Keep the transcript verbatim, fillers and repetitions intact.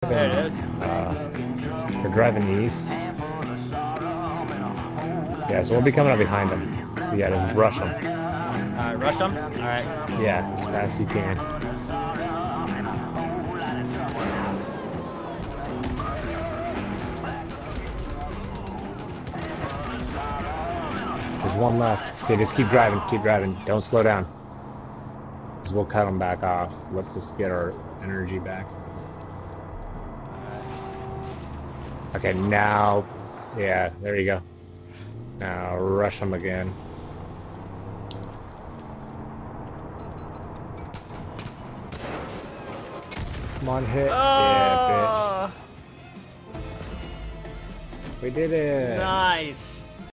There it is. Uh, we're driving east. Yeah, so we'll be coming up behind them. So yeah, just rush them. Alright, rush them? Alright. Yeah, as fast as you can. There's one left. Okay, just keep driving, keep driving. Don't slow down. Because we'll cut them back off. Let's just get our energy back. Okay, now... Yeah, there you go. Now rush them again. Come on, hit. Oh! Yeah, bitch. We did it. Nice.